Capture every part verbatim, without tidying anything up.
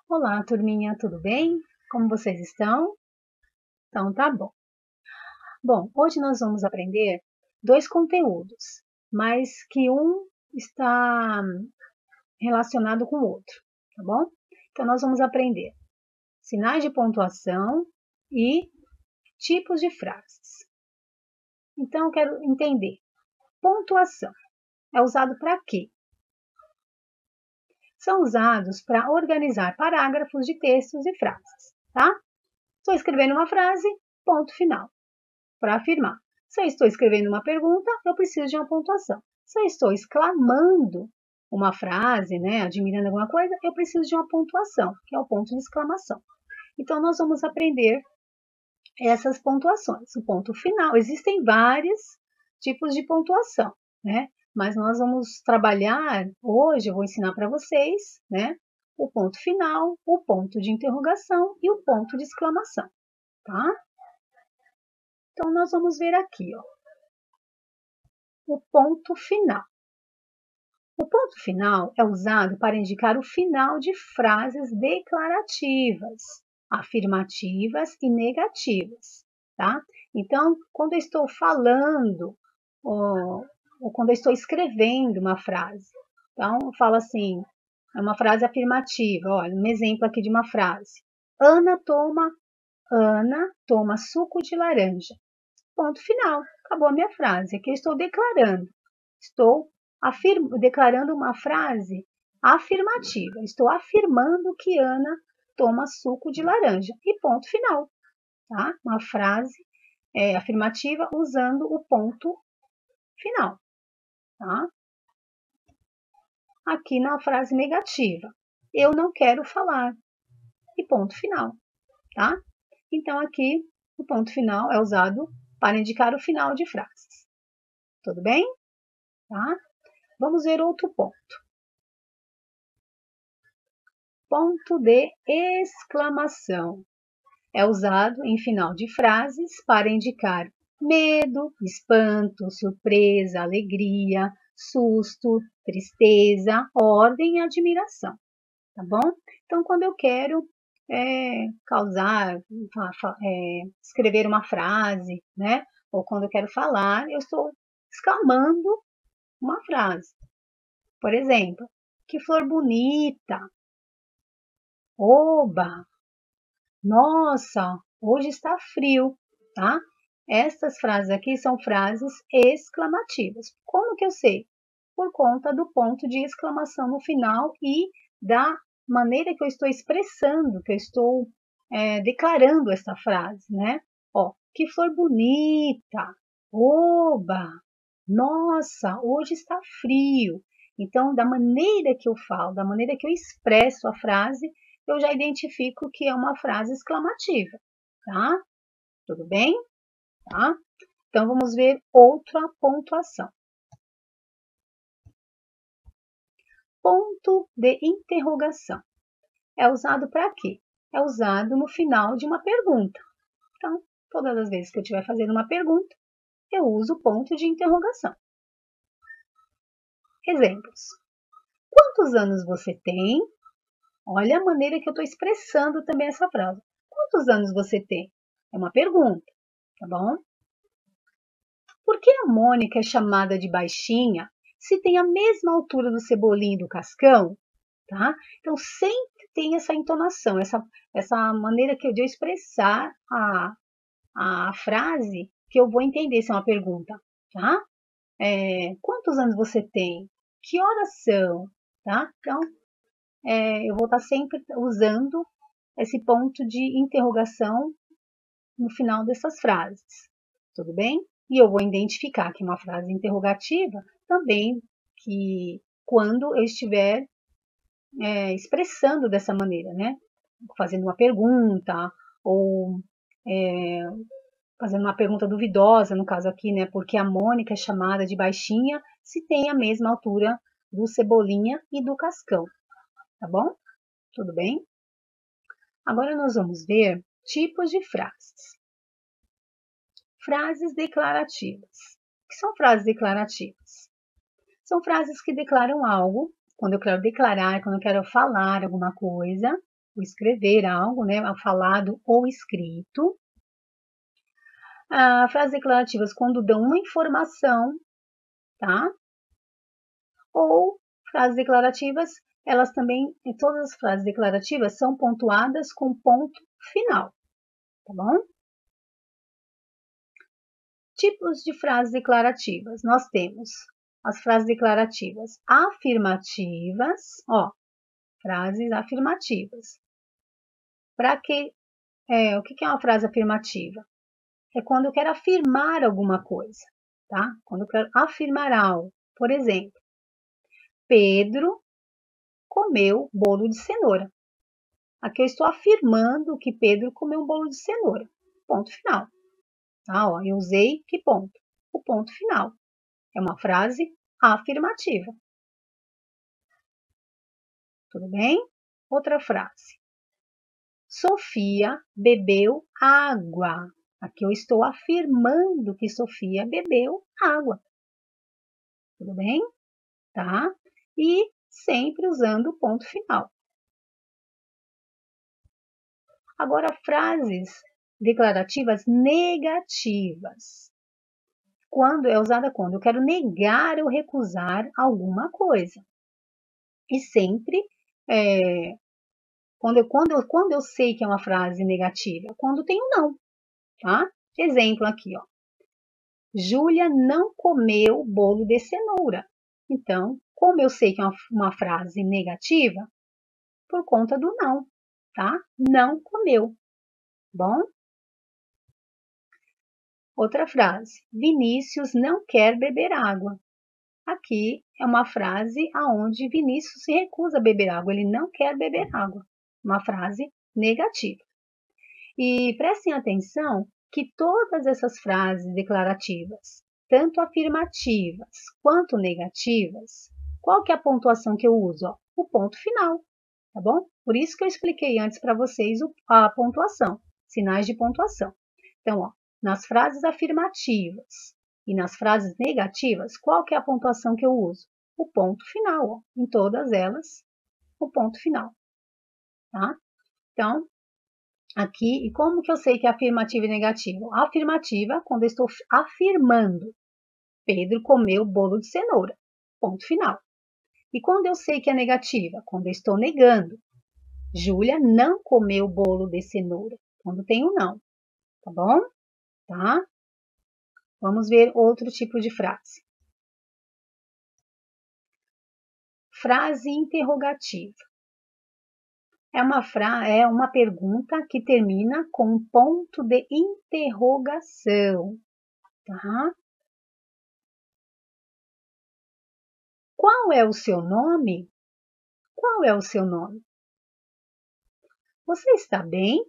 Olá, turminha, tudo bem? Como vocês estão? Então tá bom. Bom, hoje nós vamos aprender dois conteúdos, mas que um está relacionado com o outro, tá bom? Então nós vamos aprender sinais de pontuação e tipos de frases. Então eu quero entender. Pontuação é usado para quê? São usados para organizar parágrafos de textos e frases, tá? Estou escrevendo uma frase, ponto final. Para afirmar. Se eu estou escrevendo uma pergunta, eu preciso de uma pontuação. Se eu estou exclamando uma frase, né, admirando alguma coisa, eu preciso de uma pontuação, que é o ponto de exclamação. Então, nós vamos aprender essas pontuações. O ponto final, existem vários tipos de pontuação, né? Mas nós vamos trabalhar, hoje eu vou ensinar para vocês, né? O ponto final, o ponto de interrogação e o ponto de exclamação, tá? Então, nós vamos ver aqui, ó, o ponto final. O ponto final é usado para indicar o final de frases declarativas, afirmativas e negativas, tá? Então, quando eu estou falando, ou, ou quando eu estou escrevendo uma frase, então, eu falo assim, é uma frase afirmativa, olha, um exemplo aqui de uma frase. Ana toma, Ana toma suco de laranja. Ponto final. Acabou a minha frase. Aqui eu estou declarando. Estou afirma, declarando uma frase afirmativa. Estou afirmando que Ana toma suco de laranja. E ponto final. Tá? Uma frase é, afirmativa usando o ponto final. Tá? Aqui na frase negativa. Eu não quero falar. E ponto final. Tá? Então, aqui o ponto final é usado para indicar o final de frases. Tudo bem? Tá? Vamos ver outro ponto. Ponto de exclamação. É usado em final de frases para indicar medo, espanto, surpresa, alegria, susto, tristeza, ordem e admiração. Tá bom? Então, quando eu quero é, causar, é, escrever uma frase, né? Ou quando eu quero falar, eu estou exclamando uma frase. Por exemplo, que flor bonita! Oba! Nossa, hoje está frio, tá? Essas frases aqui são frases exclamativas. Como que eu sei? Por conta do ponto de exclamação no final e da maneira que eu estou expressando, que eu estou é, declarando essa frase, né? Ó, que flor bonita! Oba! Nossa, hoje está frio. Então, da maneira que eu falo, da maneira que eu expresso a frase, eu já identifico que é uma frase exclamativa, tá? Tudo bem? Tá? Então, vamos ver outra pontuação. Ponto de interrogação. É usado para quê? É usado no final de uma pergunta. Então, todas as vezes que eu estiver fazendo uma pergunta, eu uso o ponto de interrogação. Exemplos. Quantos anos você tem? Olha a maneira que eu estou expressando também essa frase. Quantos anos você tem? É uma pergunta, tá bom? Por que a Mônica é chamada de baixinha se tem a mesma altura do Cebolinha e do Cascão? Tá? Então, sempre tem essa entonação, essa, essa maneira que eu de expressar a, a frase que eu vou entender se é uma pergunta. Tá? É, quantos anos você tem? Que horas são? Tá? Então, é, eu vou estar sempre usando esse ponto de interrogação no final dessas frases. Tudo bem? E eu vou identificar que uma frase interrogativa também que quando eu estiver é, expressando dessa maneira, né? Fazendo uma pergunta ou é, fazendo uma pergunta duvidosa, no caso aqui, né? Porque a Mônica é chamada de baixinha se tem a mesma altura do Cebolinha e do Cascão. Tá bom? Tudo bem? Agora nós vamos ver tipos de frases. Frases declarativas. O que são frases declarativas? São frases que declaram algo, quando eu quero declarar, quando eu quero falar alguma coisa, ou escrever algo, né, falado ou escrito. Ah, frases declarativas quando dão uma informação, tá? Ou frases declarativas, elas também, todas as frases declarativas são pontuadas com ponto final, tá bom? Tipos de frases declarativas. Nós temos as frases declarativas afirmativas, ó, frases afirmativas. Para que, é, o que é uma frase afirmativa? É quando eu quero afirmar alguma coisa, tá? Quando eu quero afirmar algo. Por exemplo, Pedro comeu bolo de cenoura. Aqui eu estou afirmando que Pedro comeu um bolo de cenoura. Ponto final. Tá? Ó, eu usei que ponto? O ponto final. É uma frase afirmativa. Tudo bem? Outra frase. Sofia bebeu água. Aqui eu estou afirmando que Sofia bebeu água. Tudo bem? Tá? E sempre usando o ponto final. Agora, frases declarativas negativas. Quando é usada quando eu quero negar ou recusar alguma coisa. E sempre, é, quando, eu, quando, eu, quando eu sei que é uma frase negativa, quando tem um não, tá? Exemplo aqui, ó. Júlia não comeu bolo de cenoura. Então, como eu sei que é uma, uma frase negativa, por conta do não, tá? Não comeu, bom? Outra frase. Vinícius não quer beber água. Aqui é uma frase aonde Vinícius se recusa a beber água, ele não quer beber água. Uma frase negativa. E prestem atenção que todas essas frases declarativas, tanto afirmativas quanto negativas, qual que é a pontuação que eu uso? Ó, o ponto final, tá bom? Por isso que eu expliquei antes para vocês a pontuação, sinais de pontuação. Então, ó, nas frases afirmativas e nas frases negativas, qual que é a pontuação que eu uso? O ponto final, ó, em todas elas, o ponto final, tá? Então, aqui, e como que eu sei que é afirmativa e negativa? Afirmativa, quando eu estou afirmando, Pedro comeu bolo de cenoura, ponto final. E quando eu sei que é negativa? Quando eu estou negando, Júlia não comeu bolo de cenoura, quando tem um não, tá bom? Tá? Vamos ver outro tipo de frase. Frase interrogativa. É uma, fra é uma pergunta que termina com um ponto de interrogação, tá? Qual é o seu nome? Qual é o seu nome? Você está bem?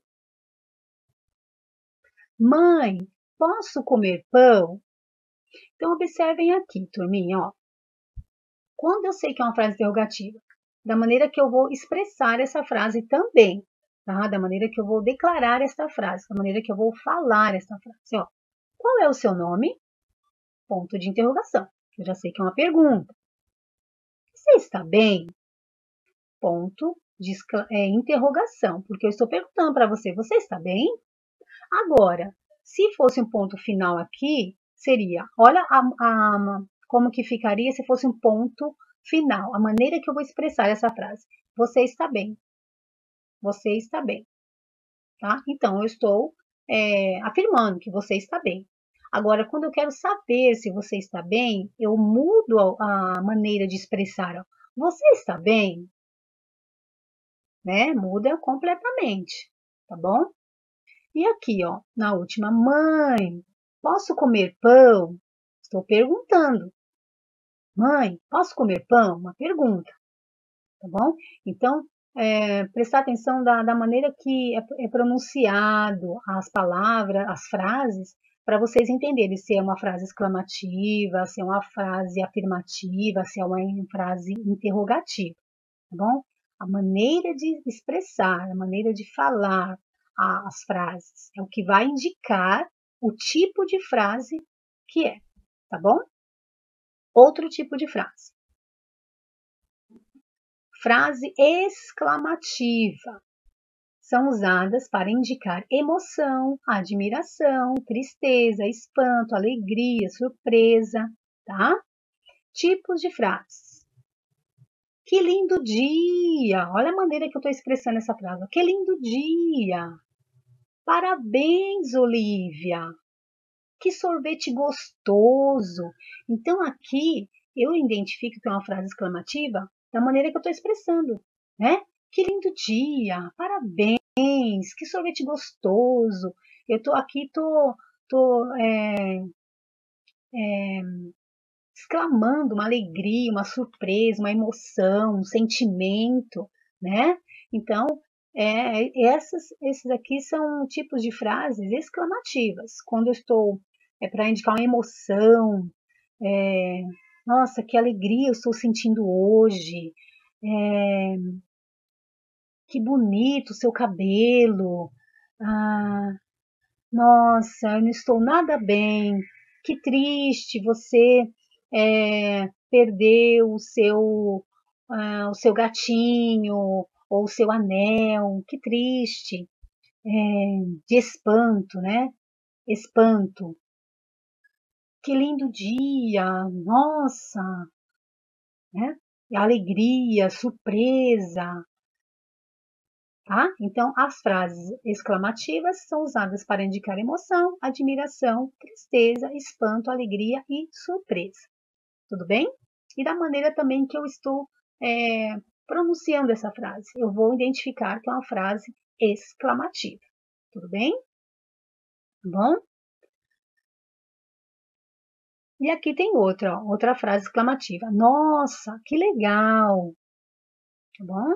Mãe, posso comer pão? Então, observem aqui, turminha, ó. Quando eu sei que é uma frase interrogativa, da maneira que eu vou expressar essa frase também, tá? Da maneira que eu vou declarar esta frase, da maneira que eu vou falar esta frase, ó. Qual é o seu nome? Ponto de interrogação. Eu já sei que é uma pergunta. Você está bem? Ponto de é, interrogação, porque eu estou perguntando para você, você está bem? Agora, se fosse um ponto final aqui, seria, olha a, a, como que ficaria se fosse um ponto final, a maneira que eu vou expressar essa frase. Você está bem. Você está bem. Tá? Então, eu estou é, afirmando que você está bem. Agora, quando eu quero saber se você está bem, eu mudo a, a maneira de expressar. Ó. Você está bem? Né? Muda completamente, tá bom? E aqui, ó, na última, mãe, posso comer pão? Estou perguntando. Mãe, posso comer pão? Uma pergunta, tá bom? Então, é, prestar atenção da, da maneira que é, é pronunciado as palavras, as frases, para vocês entenderem se é uma frase exclamativa, se é uma frase afirmativa, se é uma frase interrogativa, tá bom? A maneira de expressar, a maneira de falar as frases é o que vai indicar o tipo de frase que é, tá bom? Outro tipo de frase. Frase exclamativa. são usadas para indicar emoção, admiração, tristeza, espanto, alegria, surpresa, tá? Tipos de frases. Que lindo dia! Olha a maneira que eu estou expressando essa frase. Que lindo dia! Parabéns, Olivia! Que sorvete gostoso! Então, aqui, eu identifico que é uma frase exclamativa da maneira que eu estou expressando, né? Que lindo dia! Parabéns! Que sorvete gostoso! Eu estou aqui, tô, tô é, é, exclamando uma alegria, uma surpresa, uma emoção, um sentimento, né? Então, é, essas, esses aqui são tipos de frases exclamativas. Quando eu estou é, para indicar uma emoção, é, nossa, que alegria eu estou sentindo hoje, é, que bonito o seu cabelo, ah, nossa, eu não estou nada bem, que triste você é, perdeu o seu, ah, o seu gatinho ou o seu anel, que triste, é, de espanto, né? Espanto. Que lindo dia, nossa, né? Alegria, surpresa, tá? Então, as frases exclamativas são usadas para indicar emoção, admiração, tristeza, espanto, alegria e surpresa. Tudo bem? E da maneira também que eu estou é, pronunciando essa frase, eu vou identificar que é uma frase exclamativa. Tudo bem? Tá bom? E aqui tem outra, ó, outra frase exclamativa. Nossa, que legal! Tá bom?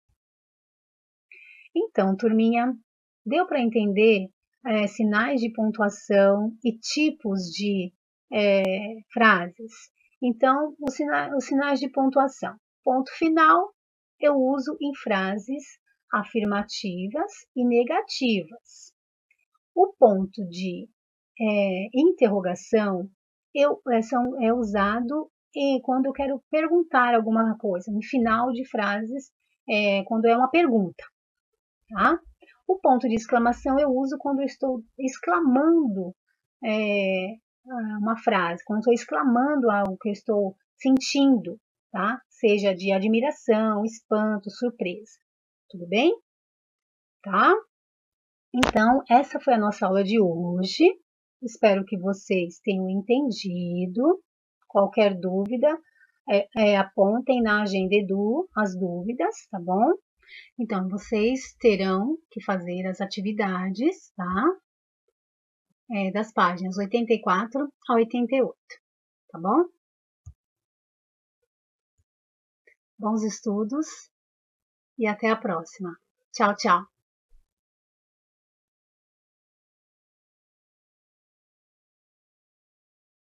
Então, turminha, deu para entender é, sinais de pontuação e tipos de é, frases? Então, os, sina os sinais de pontuação. Ponto final, eu uso em frases afirmativas e negativas. O ponto de é, interrogação eu, é, são, é usado em, quando eu quero perguntar alguma coisa, no final de frases, é, quando é uma pergunta. Tá? O ponto de exclamação eu uso quando eu estou exclamando é, uma frase, quando eu estou exclamando algo que eu estou sentindo, tá? Seja de admiração, espanto, surpresa. Tudo bem? Tá? Então, essa foi a nossa aula de hoje. Espero que vocês tenham entendido. Qualquer dúvida, é, é, apontem na Agenda Edu as dúvidas, tá bom? Então, vocês terão que fazer as atividades, tá? É, das páginas oitenta e quatro a oitenta e oito, tá bom? Bons estudos e até a próxima. Tchau, tchau!